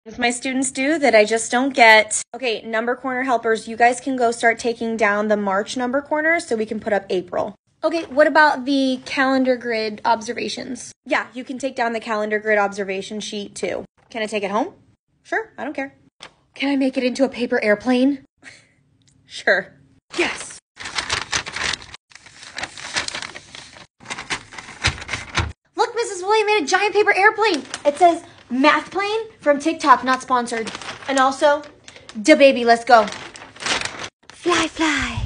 If my students do that I just don't get. Okay, number corner helpers, you guys can go start taking down the March number corners so we can put up April. Okay, what about the calendar grid observations? Yeah, you can take down the calendar grid observation sheet too. Can I take it home? Sure, I don't care. Can I make it into a paper airplane? Sure. Yes! Look, Mrs. William made a giant paper airplane. It says math plane from TikTok, not sponsored. And also, da baby, let's go. Fly, fly.